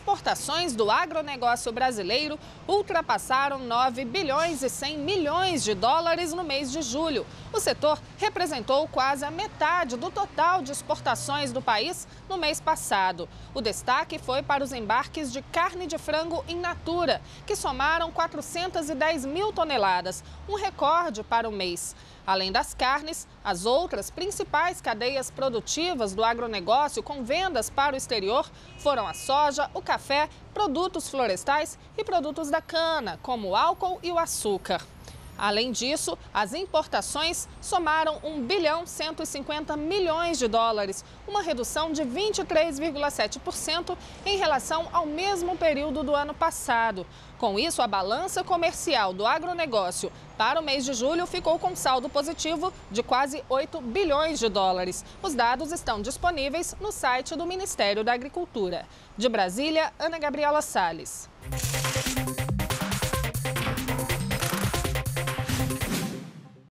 exportações do agronegócio brasileiro ultrapassaram 9 bilhões e 100 milhões de dólares no mês de julho. O setor representou quase a metade do total de exportações do país no mês passado. O destaque foi para os embarques de carne de frango in natura, que somaram 410 mil toneladas, um recorde para o mês. Além das carnes, as outras principais cadeias produtivas do agronegócio com vendas para o exterior foram a soja, o café, produtos florestais e produtos da cana, como o álcool e o açúcar. Além disso, as importações somaram 1 bilhão 150 milhões de dólares, uma redução de 23,7% em relação ao mesmo período do ano passado. Com isso, a balança comercial do agronegócio para o mês de julho ficou com saldo positivo de quase 8 bilhões de dólares. Os dados estão disponíveis no site do Ministério da Agricultura. De Brasília, Ana Gabriela Salles.